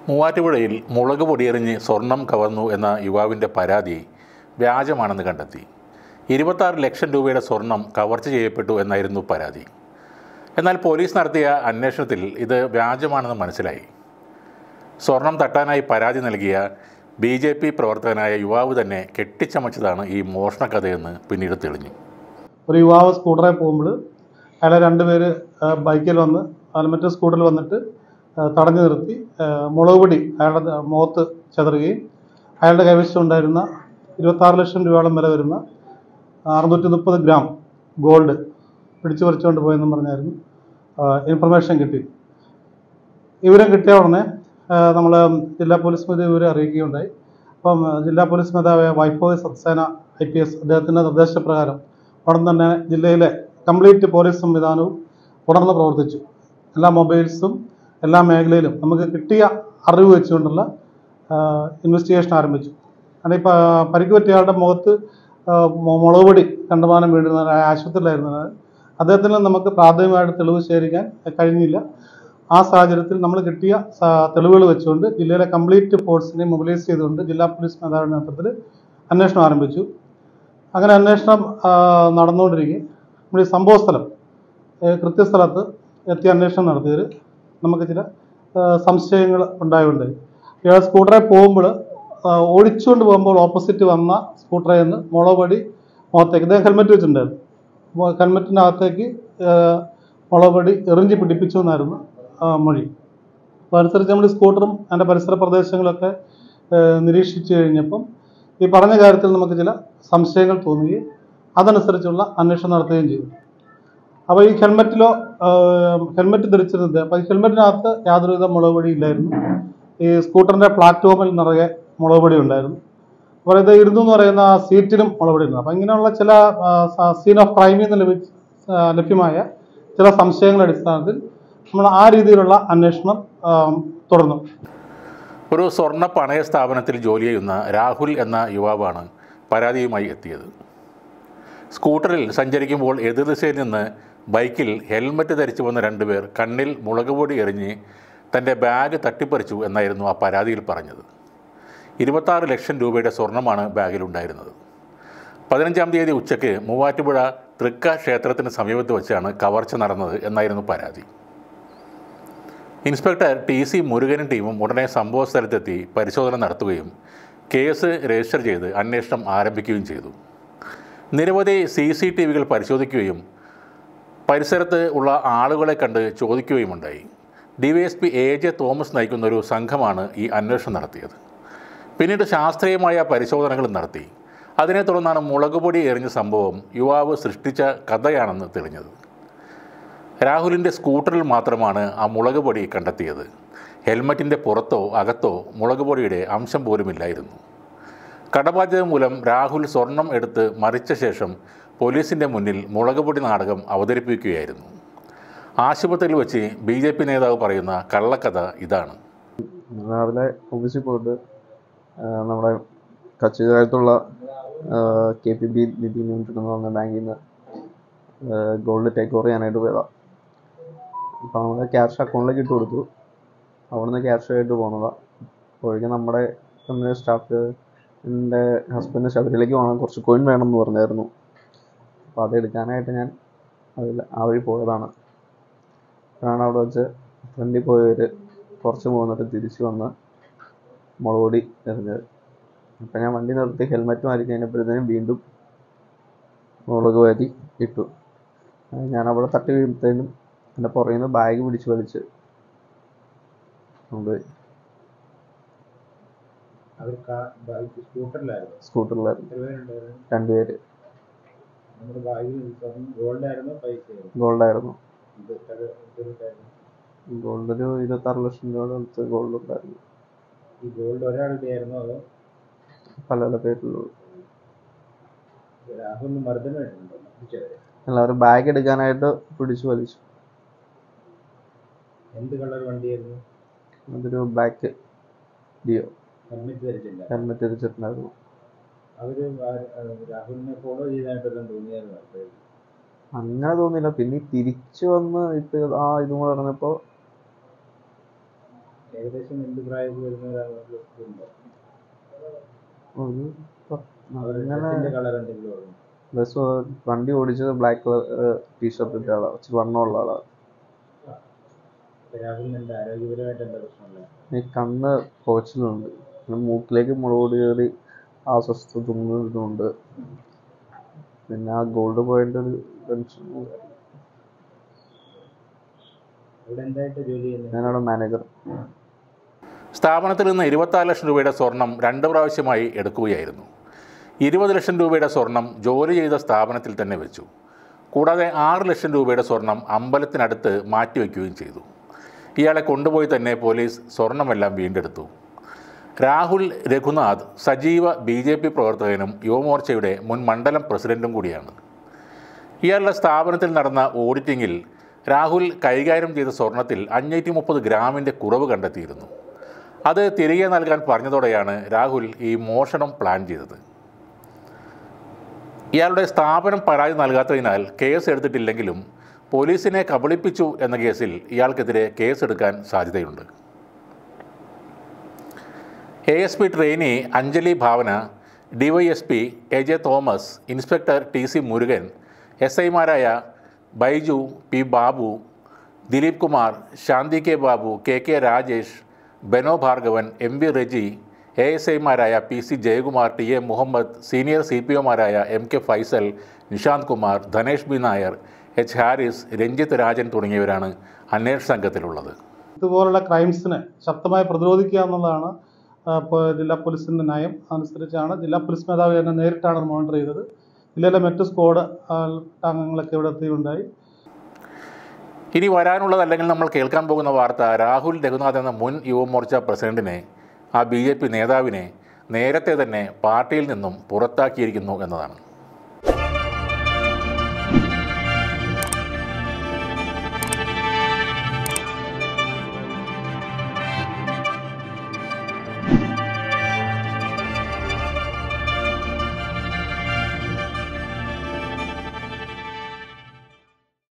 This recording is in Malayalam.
മൂവാറ്റുപുഴയിൽ മുളക് പൊടിയെറിഞ്ഞ് സ്വർണം കവർന്നു എന്ന യുവാവിൻ്റെ പരാതി വ്യാജമാണെന്ന് കണ്ടെത്തി. 26 ലക്ഷം രൂപയുടെ സ്വർണം കവർച്ച ചെയ്യപ്പെട്ടു എന്നായിരുന്നു പരാതി. എന്നാൽ പോലീസ് നടത്തിയ അന്വേഷണത്തിൽ ഇത് വ്യാജമാണെന്ന് മനസ്സിലായി. സ്വർണം തട്ടാനായി പരാതി നൽകിയ BJP പ്രവർത്തകനായ യുവാവ് തന്നെ കെട്ടിച്ചമച്ചതാണ് ഈ മോഷണ കഥയെന്ന് പിന്നീട് തെളിഞ്ഞു. ഒരു യുവാവ് സ്കൂട്ടറിൽ പോകുമ്പോൾ അയാളെ രണ്ടുപേര് ബൈക്കിൽ വന്ന് മറ്റേ സ്കൂട്ടറിൽ വന്നിട്ട് തടഞ്ഞു നിർത്തി മുളക് പൊടി അയാളുടെ മുഖത്ത് ചെതറുകയും അയാളുടെ കൈവശമുണ്ടായിരുന്ന 26 ലക്ഷം രൂപയോളം വില വരുന്ന 630 ഗ്രാം ഗോൾഡ് പിടിച്ചു പറിച്ചുകൊണ്ട് പോയെന്നും പറഞ്ഞായിരുന്നു ഇൻഫർമേഷൻ കിട്ടി. വിവരം കിട്ടിയ ഉടനെ നമ്മൾ ജില്ലാ പോലീസ് മേധാവി വിവരം അറിയിക്കുകയുണ്ടായി. അപ്പം ജില്ലാ പോലീസ് മേധാവിയായ വൈഭവ് സക്സേന IPS അദ്ദേഹത്തിൻ്റെ നിർദ്ദേശപ്രകാരം ഉടൻ തന്നെ ജില്ലയിലെ കംപ്ലീറ്റ് പോലീസ് സംവിധാനവും ഉണർന്ന് പ്രവർത്തിച്ചു. എല്ലാ മൊബൈൽസും എല്ലാ മേഖലയിലും നമുക്ക് കിട്ടിയ അറിവ് വെച്ചുകൊണ്ടുള്ള ഇൻവെസ്റ്റിഗേഷൻ ആരംഭിച്ചു. കാരണം ഇപ്പോൾ പരിക്ക് പറ്റിയയാളുടെ മുഖത്ത് മുളക് പൊടി കണ്ടുമാനം വീഴുന്ന ആശുപത്രിയിലായിരുന്നത്. അദ്ദേഹത്തിന് നമുക്ക് പ്രാഥമികമായിട്ട് തെളിവ് ശേഖരിക്കാൻ കഴിഞ്ഞില്ല. ആ സാഹചര്യത്തിൽ നമ്മൾ കിട്ടിയ തെളിവുകൾ വെച്ചുകൊണ്ട് ജില്ലയിലെ കംപ്ലീറ്റ് ഫോഴ്സിനെ മൊബിലൈസ് ചെയ്തുകൊണ്ട് ജില്ലാ പോലീസ് മേധാവിയുടെ നേതൃത്വത്തിൽ അന്വേഷണം ആരംഭിച്ചു. അങ്ങനെ അന്വേഷണം നടന്നുകൊണ്ടിരിക്കെ നമ്മുടെ ഈ സംഭവ സ്ഥലം കൃത്യസ്ഥലത്ത് എത്തി അന്വേഷണം നടത്തിയതിൽ നമുക്ക് ചില സംശയങ്ങൾ ഉണ്ടായി. ഇയാൾ സ്കൂട്ടറിൽ പോകുമ്പോൾ ഓടിച്ചുകൊണ്ട് പോകുമ്പോൾ ഓപ്പോസിറ്റ് വന്ന സ്കൂട്ടറിൽ നിന്ന് മുളക് പൊടി മുഖത്തേക്ക് ഇദ്ദേഹം ഹെൽമെറ്റ് വെച്ചിട്ടുണ്ടായിരുന്നു. ഹെൽമെറ്റിനകത്തേക്ക് മുളക് പൊടി എറിഞ്ഞ് പിടിപ്പിച്ചു എന്നായിരുന്നു മൊഴി. അപ്പോൾ അനുസരിച്ച് നമ്മൾ സ്കൂട്ടറും അതിൻ്റെ പരിസര പ്രദേശങ്ങളൊക്കെ നിരീക്ഷിച്ചു കഴിഞ്ഞപ്പം ഈ പറഞ്ഞ കാര്യത്തിൽ നമുക്ക് ചില സംശയങ്ങൾ തോന്നുകയും അതനുസരിച്ചുള്ള അന്വേഷണം നടത്തുകയും ചെയ്തു. അപ്പോൾ ഈ ഹെൽമെറ്റ് ധരിച്ചിരുന്നത്, അപ്പോൾ ഈ ഹെൽമെറ്റിനകത്ത് യാതൊരുവിധ മുളക് പൊടി ഇല്ലായിരുന്നു. ഈ സ്കൂട്ടറിൻ്റെ പ്ലാറ്റ്ഫോമിൽ നിറയെ മുളക് പൊടി ഉണ്ടായിരുന്നു. അപ്പോൾ ഇത് ഇരുന്നു എന്ന് പറയുന്ന സീറ്റിലും മുളക് പൊടി ഉണ്ടായിരുന്നു. അപ്പോൾ ഇങ്ങനെയുള്ള ചില സീൻ ഓഫ് ക്രൈമിൽ നിന്ന് ലഭ്യമായ ചില സംശയങ്ങളുടെ അടിസ്ഥാനത്തിൽ നമ്മൾ ആ രീതിയിലുള്ള അന്വേഷണം തുടർന്നു. ഒരു സ്വർണ്ണ പണയ സ്ഥാപനത്തിൽ ജോലി ചെയ്യുന്ന രാഹുൽ എന്ന യുവാവാണ് പരാതിയുമായി എത്തിയത്. സ്കൂട്ടറിൽ സഞ്ചരിക്കുമ്പോൾ എതിർദിശയിൽ നിന്ന് ബൈക്കിൽ ഹെൽമറ്റ് ധരിച്ചു വന്ന രണ്ടുപേർ കണ്ണിൽ മുളക് പൊടി എറിഞ്ഞ് തൻ്റെ ബാഗ് തട്ടിപ്പറിച്ചു എന്നായിരുന്നു ആ പരാതിയിൽ പറഞ്ഞത്. 26 ലക്ഷം രൂപയുടെ സ്വർണ്ണമാണ് ബാഗിലുണ്ടായിരുന്നത്. 15-ാം തീയതി ഉച്ചയ്ക്ക് മൂവാറ്റുപുഴ തൃക്ക ക്ഷേത്രത്തിന് സമീപത്ത് വെച്ചാണ് കവർച്ച നടന്നത് എന്നായിരുന്നു പരാതി. ഇൻസ്പെക്ടർ TC മുരുകനും ടീമും ഉടനെ സംഭവ സ്ഥലത്തെത്തി പരിശോധന നടത്തുകയും കേസ് രജിസ്റ്റർ ചെയ്ത് അന്വേഷണം ആരംഭിക്കുകയും ചെയ്തു. നിരവധി CCTVകൾ പരിശോധിക്കുകയും പരിസരത്ത് ഉള്ള ആളുകളെ കണ്ട് ചോദിക്കുകയുമുണ്ടായി. DYSP AJ തോമസ് നയിക്കുന്ന ഒരു സംഘമാണ് ഈ അന്വേഷണം നടത്തിയത്. പിന്നീട് ശാസ്ത്രീയമായ പരിശോധനകൾ നടത്തി. അതിനെ തുടർന്നാണ് മുളക് പൊടി എറിഞ്ഞ സംഭവം യുവാവ് സൃഷ്ടിച്ച കഥയാണെന്ന് തെളിഞ്ഞത്. രാഹുലിൻ്റെ സ്കൂട്ടറിൽ മാത്രമാണ് ആ മുളക് പൊടി കണ്ടെത്തിയത്. ഹെൽമറ്റിൻ്റെ പുറത്തോ അകത്തോ മുളക് പൊടിയുടെ അംശം പോലുമില്ലായിരുന്നു. കടബാധ്യത മൂലം രാഹുൽ സ്വർണം എടുത്ത് മറിച്ച ശേഷം പോലീസിൻ്റെ മുന്നിൽ മുളക് പൊടി നാടകം അവതരിപ്പിക്കുകയായിരുന്നു. ആശുപത്രിയിൽ വെച്ച് BJP നേതാവ് പറയുന്ന കള്ളക്കഥ ഇതാണ്. രാവിലെ ഓഫീസിൽ പോയിട്ട് നമ്മുടെ കച്ചികാലത്തുള്ള KPB നിധി ലിമിറ്റഡ് എന്ന് പറഞ്ഞ ബാങ്കിൽ നിന്ന് ഗോൾഡ് ടേക്ക് ഓവർ ചെയ്യാനായിട്ട് പോയതാണ്. അപ്പോൾ നമ്മുടെ ക്യാഷ് അക്കൗണ്ടിലേക്ക് ഇട്ട് കൊടുത്തു. അവിടുന്ന് ക്യാഷ് ആയിട്ട് പോകുന്നതാണ്. അപ്പോഴേക്കും നമ്മുടെ കമ്പനി സ്റ്റാഫ് എൻ്റെ ഹസ്ബൻഡ് ശബരിമലയ്ക്ക് പോകണം, കുറച്ച് കോയിൻ വേണമെന്ന് പറഞ്ഞായിരുന്നു. അപ്പോൾ അതെടുക്കാനായിട്ട് ഞാൻ ആ വഴി പോയതാണ്. അപ്പോഴാണ് അവിടെ വെച്ച് ഫ്രണ്ടിൽ പോയവർ കുറച്ച് പോകുന്നിട്ട് തിരിച്ച് വന്ന് മുളക് പൊടി എറിഞ്ഞത്. അപ്പം ഞാൻ വണ്ടി നിർത്തി ഹെൽമെറ്റ് മാറ്റി കഴിഞ്ഞപ്പോഴത്തേനും വീണ്ടും മുളക് പൊടി ഇട്ടു. ഞാൻ അവിടെ തട്ടി വീഴുമ്പോഴത്തേനും എൻ്റെ പുറകിൽ നിന്ന് ബാഗ് പിടിച്ച് വലിച്ച് കൊണ്ടുപോയി. സ്കൂട്ടറിലായിരുന്നു രണ്ടുപേര്. ഗോൾഡായിരുന്നു. ഗോൾഡ് ഒരു 26 ലക്ഷം രൂപയുടെ അടുത്ത് ഗോൾഡ് ഉണ്ടായിരുന്നു. പല പേരിലുള്ളൂ. എല്ലാവരും ബാഗ് എടുക്കാനായിട്ട് പിടിച്ചു വലിച്ചു. അതൊരു ബ്ലാക്ക് ഡിയോ. ഹെൽമെറ്റ് ധരിച്ചിട്ടുണ്ടായിരുന്നു. അങ്ങനെ തോന്നിയില്ല. പിന്നെ തിരിച്ചു വന്ന് ഇപ്പം ഇതും കൂടെ നടന്നപ്പോൾ ഏകദേശം എന്ത് പ്രായമൊക്കെ വരുന്നവരാണ്? ഒരു ഡ്രസ്സിന്റെ കളർ എന്തെങ്കിലും ഓർമ്മ? ബസ് വണ്ടി ഓടിച്ചത് ബ്ലാക്ക് കളർ ടീഷർട്ട് ഇട്ട ആളാണ്, ഇച്ചിരി വണ്ണമുള്ള ആളാണ്. രാഹുലിന് എന്താ ആരോഗ്യപരമായിട്ട് എന്താ പ്രശ്നമുള്ള? ഈ കണ്ണ് പുകച്ചിലുണ്ട്, പിന്നെ മൂക്കിലേക്ക് മുളക് കയറി അസ്വസ്ഥത തുമ്മുന്നുണ്ട്, പിന്നെ ആ ഗോൾഡ് പോയിന്റ് ഒരു ടെൻഷൻ. ഇവിടെ എന്തായിട്ട് ജോലി ചെയ്യുന്നത്? ഞാനവിടെ മാനേജർ. സ്ഥാപനത്തിൽ നിന്ന് 24 ലക്ഷം രൂപയുടെ സ്വർണം 2 പ്രാവശ്യമായി എടുക്കുകയായിരുന്നു. 20 ലക്ഷം രൂപയുടെ സ്വർണം ജോലി ചെയ്ത സ്ഥാപനത്തിൽ തന്നെ വെച്ചു. കൂടാതെ 6 ലക്ഷം രൂപയുടെ സ്വർണം അമ്പലത്തിനടുത്ത് മാറ്റിവെക്കുകയും ചെയ്തു. ഇയാളെ കൊണ്ടുപോയി തന്നെ പോലീസ് സ്വർണമെല്ലാം വീണ്ടെടുത്തു. രാഹുൽ രഘുനാഥ് സജീവ BJP പ്രവർത്തകനും യുവമോർച്ചയുടെ മുൻ മണ്ഡലം പ്രസിഡന്റും കൂടിയാണ്. ഇയാളുടെ സ്ഥാപനത്തിൽ നടന്ന ഓഡിറ്റിങ്ങിൽ രാഹുൽ കൈകാര്യം ചെയ്ത സ്വർണത്തിൽ 530 ഗ്രാമിൻ്റെ കുറവ് കണ്ടെത്തിയിരുന്നു. അത് തിരികെ നൽകാൻ പറഞ്ഞതോടെയാണ് രാഹുൽ ഈ മോഷണം പ്ലാൻ ചെയ്തത്. ഇയാളുടെ സ്ഥാപനം പരാതി നൽകാത്തതിനാൽ കേസ് എടുത്തിട്ടില്ലെങ്കിലും പോലീസിനെ കബളിപ്പിച്ചു എന്ന കേസിൽ ഇയാൾക്കെതിരെ കേസെടുക്കാൻ സാധ്യതയുണ്ട്. ASP trainee Anjali Bhavana, DYSP AJ Thomas, inspector TC Murugan, SI മാരായ Baiju P Babu, Dileep Kumar, Shanthi K Babu, KK Rajesh, Beno Bhargavan, MV Reji, ASI മാരായ PC Jayakumar, TA Muhammad, senior CPO മാരായ MK Faisal, Nishanth Kumar, Dhanesh B Nair, H Haris, Ranjith Rajan തുടങ്ങിയവരാണ് അന്വേഷണ സംഘത്തിലുള്ളത്. ഇതുപോലുള്ള ക്രൈംസിനെ ശക്തമായി പ്രതിരോധിക്കുക എന്നുള്ളതാണ് ജില്ലാ പോലീസിൻ്റെ നയം. അനുസരിച്ചാണ് ജില്ലാ പോലീസ് മേധാവി തന്നെ നേരിട്ടാണ് മോണിറ്റർ ചെയ്തത്. ജില്ലയിലെ മറ്റ് സ്ക്വാഡ് അംഗങ്ങളൊക്കെ ഇവിടെ എത്തുകയുണ്ടായി. ഇനി വരാനുള്ളതല്ലെങ്കിൽ നമ്മൾ കേൾക്കാൻ പോകുന്ന വാർത്ത, രാഹുൽ രഘുനാഥ് എന്ന മുൻ യുവമോർച്ച പ്രസിഡന്റിനെ, ആ BJP നേതാവിനെ നേരത്തെ തന്നെ പാർട്ടിയിൽ നിന്നും പുറത്താക്കിയിരിക്കുന്നു എന്നതാണ്.